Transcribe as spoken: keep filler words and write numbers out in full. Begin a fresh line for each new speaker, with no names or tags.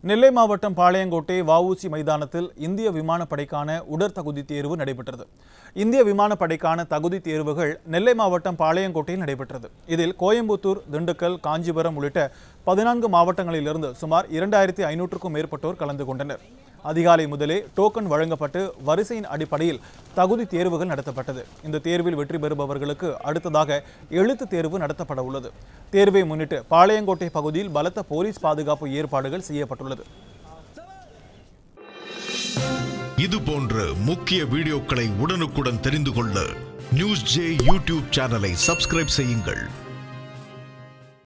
நெல்லை மாவட்டம் பாளையங்கோட்டை வஉசி மைதானத்தில் இந்திய விமானப்படைக்கான உடற்தகுதி தேர்வு நடைபெற்றது. இந்திய விமானப்படைக்கான தகுதி தேர்வுகள் நெல்லை மாவட்டம் பாளையங்கோட்டையில் நடைபெற்றது. இதில் கோயம்புத்தூர், திண்டுக்கல், காஞ்சிபுரம் உள்ளிட்ட பதினான்கு மாவட்டங்களிலிருந்து சுமார் இரண்டாயிரத்தி ஐநூற்றுக்கும் மேற்பட்டோர் கலந்து கொண்டனர். அதிகாலை முதலே டோக்கன் வழங்கப்பட்டு வரிசையின் அடிப்படையில் தகுதி தேர்வுகள் நடத்தப்பட்டது. இந்த தேர்வில் வெற்றி பெறுபவர்களுக்கு அடுத்ததாக எழுத்து தேர்வு நடத்தப்பட உள்ளது. தேர்வை முன்னிட்டு பாளையங்கோட்டை பகுதியில் பலத்த போலீஸ் பாதுகாப்பு ஏற்பாடுகள் செய்யப்பட்டுள்ளது.
இது போன்ற முக்கிய வீடியோக்களை உடனுக்குடன் தெரிந்து கொள்ள நியூஸ் ஜே யூடியூப் சேனலை சப்ஸ்கிரைப் செய்யுங்கள்.